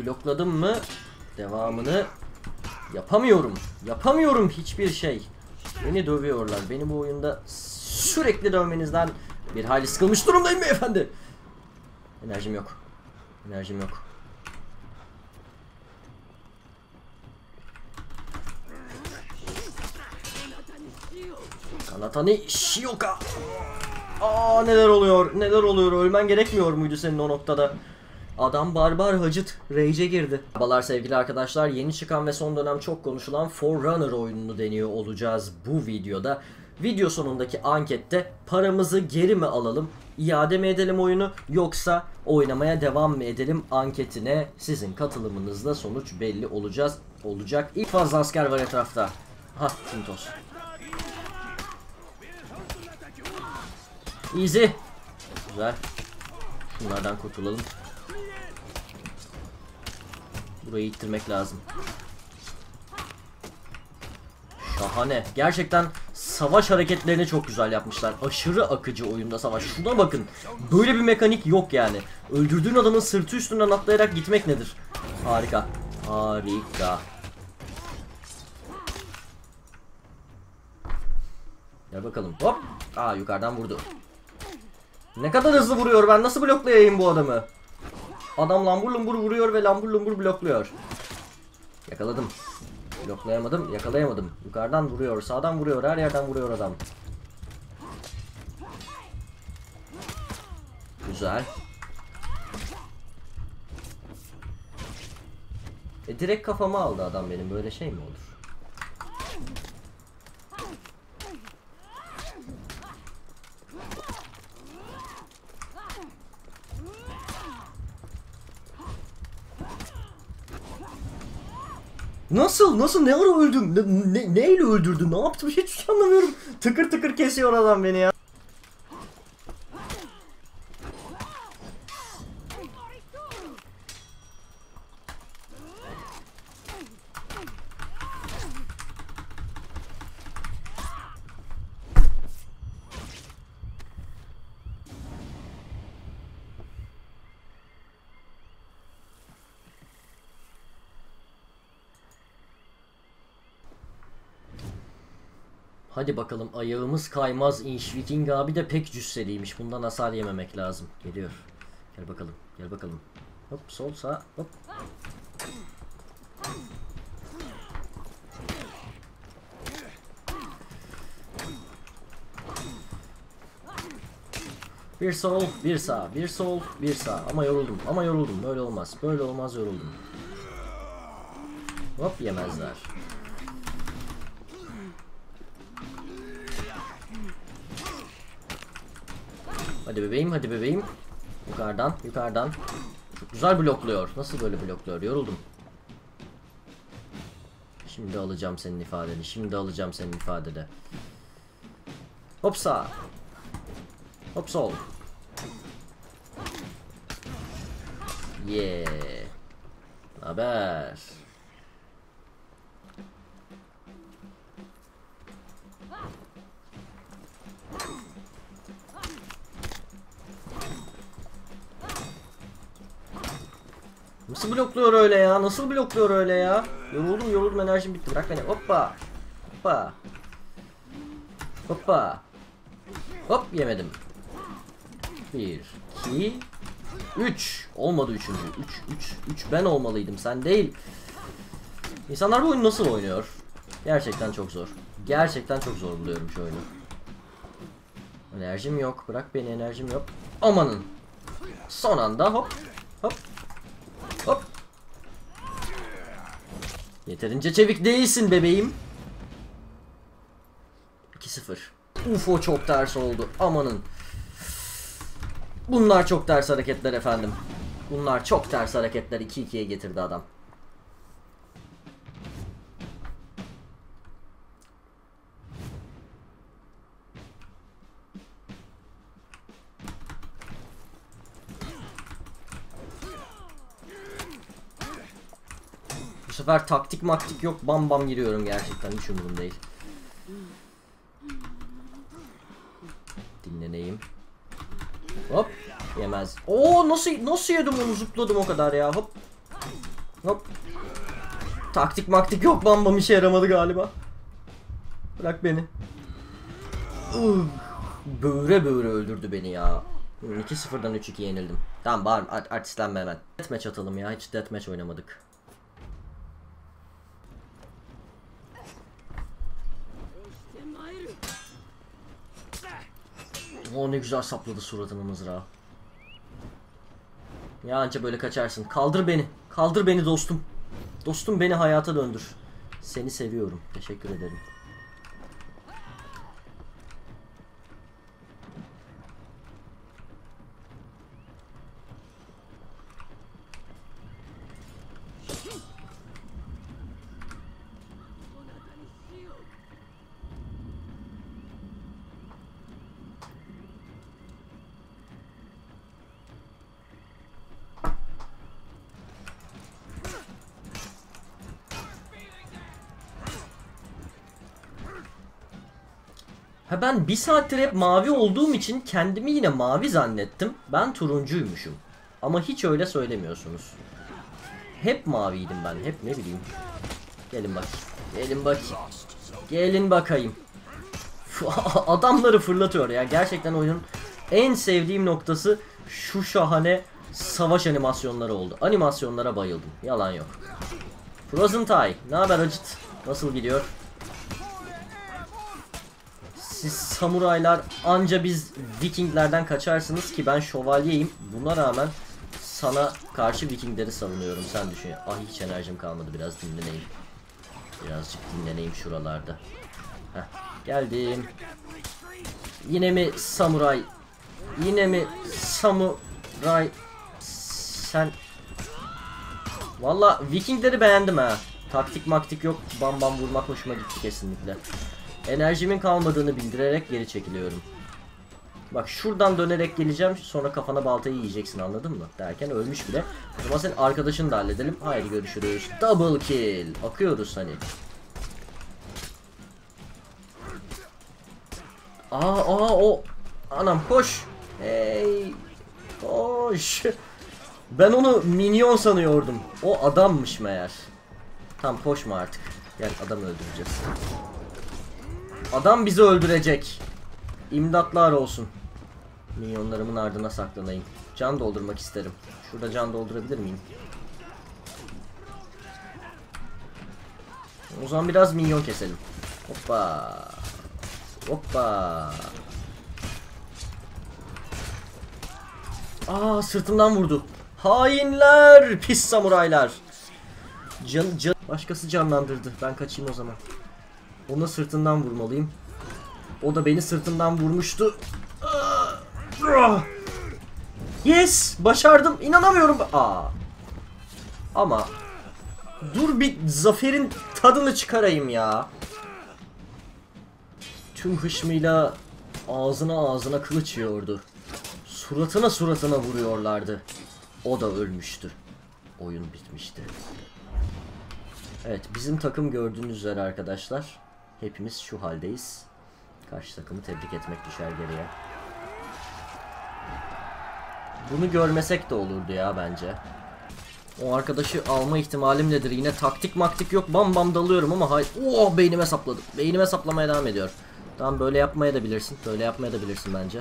blokladım mı devamını yapamıyorum. Yapamıyorum hiçbir şey. Beni dövüyorlar. Beni bu oyunda sürekli dövmenizden bir hayli sıkılmış durumdayım beyefendi. Enerjim yok. Enerjim yok. Kanatani Shioka. Aa, neler oluyor? Neler oluyor? Ölmen gerekmiyor muydu senin o noktada? Adam barbar Hacıt rage'e girdi. Merhabalar sevgili arkadaşlar. Yeni çıkan ve son dönem çok konuşulan Forerunner oyununu deniyor olacağız bu videoda. Video sonundaki ankette paramızı geri mi alalım, iade mi edelim oyunu, yoksa oynamaya devam mı edelim anketine sizin katılımınızla sonuç belli olacak. İlk fazla asker var etrafta. Ha, Tintos. Easy. Güzel. Şunlardan kurtulalım. Burayı ittirmek lazım. Şahane. Gerçekten savaş hareketlerini çok güzel yapmışlar. Aşırı akıcı oyunda savaş. Şuna bakın. Böyle bir mekanik yok yani. Öldürdüğün adamın sırtı üstünden atlayarak gitmek nedir? Harika. Harika. Gel bakalım. Hop. Aa, yukarıdan vurdu. Ne kadar hızlı vuruyor. Ben nasıl bloklayayım bu adamı? Adam lambur lumbur vuruyor ve lambur lumbur blokluyor. Yakaladım. Bloklayamadım, yakalayamadım. Yukarıdan vuruyor, sağdan vuruyor, her yerden vuruyor adam. Güzel. Direkt kafama aldı adam benim. Böyle şey mi olur? Nasıl ne ara öldüm? Neyle öldürdü? Ne yaptım? Hiç anlamıyorum. Tıkır tıkır kesiyor adam beni ya. Hadi bakalım, ayağımız kaymaz inş. Viking abi de pek cüsseliymiş. Bundan hasar yememek lazım. Geliyor. Gel bakalım. Gel bakalım. Hop, sol sağ hop. Bir sol, bir sağ, bir sol, bir sağ. Ama yoruldum. Böyle olmaz. Böyle olmaz, yoruldum. Hop, yemezler. Hadi bebeğim. Yukarıdan. Çok güzel blokluyor. Nasıl böyle blokluyor? Yoruldum. Şimdi alacağım senin ifadeni. Hop sağ. Hop sol. Yeah. Haber. Nasıl blokluyor öyle ya? Yoruldum, enerjim bitti. Bırak beni. Hoppa. Hop, yemedim. 1 2 3. Olmadı üçüncü. 3 ben olmalıydım, sen değil. İnsanlar bu oyunu nasıl oynuyor? Gerçekten çok zor. Gerçekten çok zor buluyorum şu oyunu. Enerjim yok. Bırak beni, enerjim yok. Amanın. Son anda hop. Yeterince çevik değilsin bebeğim. 2-0. Uf, o çok ters oldu. Amanın. Bunlar çok ters hareketler efendim. 2-2'ye getirdi adam. Bu sefer taktik maktik yok, bam giriyorum, gerçekten hiç umurum değil. Dinleneyim. Hop, yemez. Oo, nasıl yedim onu, zıpladım o kadar ya, hop. Hop. Taktik maktik yok, bam işe yaramadı galiba. Bırak beni. Böğre öldürdü beni ya. 2-0'dan 3-2 yenildim. Tamam bari artistlenme hemen. Deathmatch atalım ya, hiç deathmatch oynamadık. O ne güzel sapladı suratını mızrağı. Ya anca böyle kaçarsın. Kaldır beni. Kaldır beni dostum. Dostum beni hayata döndür. Seni seviyorum. Teşekkür ederim. Ha, ben bir saattir hep mavi olduğum için kendimi yine mavi zannettim. Ben turuncuymuşum. Ama hiç öyle söylemiyorsunuz. Hep maviydim ben. Hep ne bileyim. Gelin bak. Gelin bak. Gelin bakayım. Adamları fırlatıyor ya. Gerçekten oyunun en sevdiğim noktası şu şahane savaş animasyonları oldu. Animasyonlara bayıldım. Yalan yok. Frozen Tie. Ne haber Acıt? Nasıl gidiyor? Siz samuraylar anca biz Vikinglerden kaçarsınız ki ben şövalyeyim. Buna rağmen sana karşı Vikingleri savunuyorum, sen düşün. Ah, hiç enerjim kalmadı, biraz dinleneyim. Birazcık dinleneyim şuralarda. Heh, geldim. Yine mi samuray? Yine mi samuray? Sen... Valla Vikingleri beğendim ha. Taktik maktik yok, bam vurmak hoşuma gitti kesinlikle. Enerjimin kalmadığını bildirerek geri çekiliyorum. Bak şuradan dönerek geleceğim, sonra kafana baltayı yiyeceksin, anladın mı? Derken ölmüş bile. O zaman senin arkadaşını da halledelim. Haydi görüşürüz. Double kill. Akıyoruz hani. O. Anam koş. Hey. Koş. Ben onu minyon sanıyordum. O adammış meğer. Tam koşma artık. Gel, adam öldüreceğiz. Adam bizi öldürecek. İmdatlar olsun. Minyonlarımın ardına saklanayım. Can doldurmak isterim. Şurada can doldurabilir miyim? O zaman biraz minyon keselim. Hoppa. Hoppa. Aa, sırtımdan vurdu. Hainler, pis samuraylar. Başkası canlandırdı. Ben kaçayım o zaman. Ona sırtından vurmalıyım. O da beni sırtından vurmuştu. Yes! Başardım. İnanamıyorum. Ama dur bir zaferin tadını çıkarayım ya. Tüm hışmıyla ağzına kılıç yiyordu. Suratına vuruyorlardı. O da ölmüştü. Oyun bitmişti. Evet, bizim takım gördüğünüz üzere arkadaşlar. Hepimiz şu haldeyiz. Karşı takımı tebrik etmek düşer geriye. Bunu görmesek de olurdu ya bence. O arkadaşı alma ihtimalim nedir? Yine taktik maktik yok. Bam dalıyorum ama hayır. Oh, beynime sapladı. Beynime saplamaya devam ediyor. Tamam, böyle yapmaya da bilirsin. Böyle yapmaya da bilirsin bence.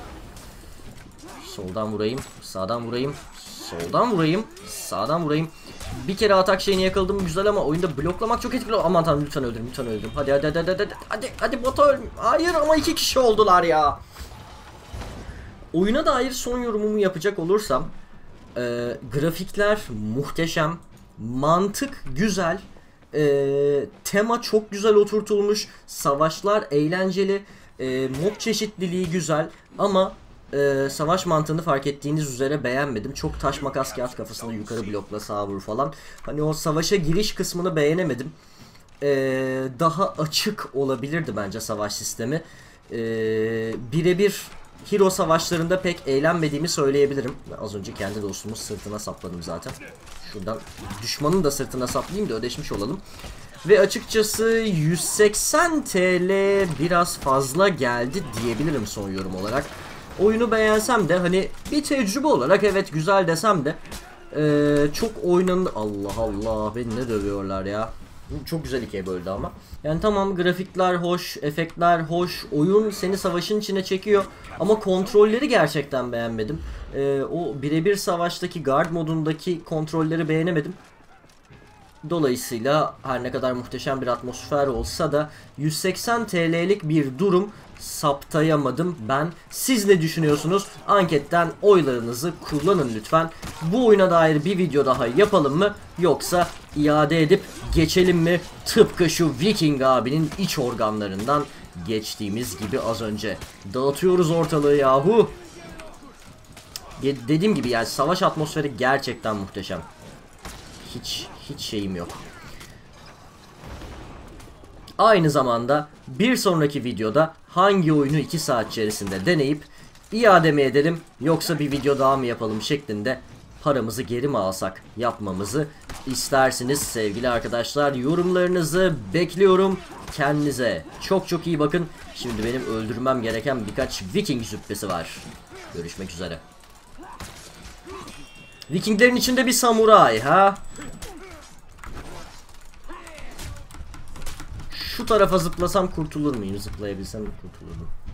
Soldan vurayım. Sağdan vurayım. Soldan vurayım. Sağdan vurayım. Bir kere atak şeyini yakaladım, güzel, ama oyunda bloklamak çok etkili. Aman tanrım, lütfen öldürün, lütfen öldürün. Hadi bota öl. Hayır, ama 2 kişi oldular ya. Oyuna dair son yorumumu yapacak olursam, grafikler muhteşem, mantık güzel, tema çok güzel oturtulmuş, savaşlar eğlenceli, mob çeşitliliği güzel, ama savaş mantığını fark ettiğiniz üzere beğenmedim. Çok taş makas kağıt, kafasını yukarı blokla sağa vur falan. Hani o savaşa giriş kısmını beğenemedim. Daha açık olabilirdi bence savaş sistemi. Birebir hero savaşlarında pek eğlenmediğimi söyleyebilirim. Az önce kendi dostumun sırtına sapladım zaten. Şuradan düşmanın da sırtına saplayayım da ödeşmiş olalım. Ve açıkçası 180 TL biraz fazla geldi diyebilirim son yorum olarak. Oyunu beğensem de, hani bir tecrübe olarak evet güzel desem de, Çok oynandı. Allah Allah, beni ne dövüyorlar ya. Çok güzel ikiye böldü ama. Yani tamam, grafikler hoş, efektler hoş, oyun seni savaşın içine çekiyor ama kontrolleri gerçekten beğenmedim. O birebir savaştaki guard modundaki kontrolleri beğenemedim. Dolayısıyla her ne kadar muhteşem bir atmosfer olsa da 180 TL'lik bir durum saptayamadım ben. Siz ne düşünüyorsunuz? Anketten oylarınızı kullanın lütfen. Bu oyuna dair bir video daha yapalım mı? Yoksa iade edip geçelim mi? Tıpkı şu Viking abinin iç organlarından geçtiğimiz gibi az önce. Dağıtıyoruz ortalığı yahu. Dediğim gibi yani savaş atmosferi gerçekten muhteşem. Hiç şeyim yok. Aynı zamanda bir sonraki videoda hangi oyunu 2 saat içerisinde deneyip iade mi edelim yoksa bir video daha mı yapalım şeklinde paramızı geri mi alsak yapmamızı istersiniz sevgili arkadaşlar. Yorumlarınızı bekliyorum. Kendinize çok iyi bakın. Şimdi benim öldürmem gereken birkaç Viking züppesi var. Görüşmek üzere. Vikinglerin içinde bir samuray ha. Şu tarafa zıplasam kurtulur muyum? Zıplayabilsem kurtulurdum.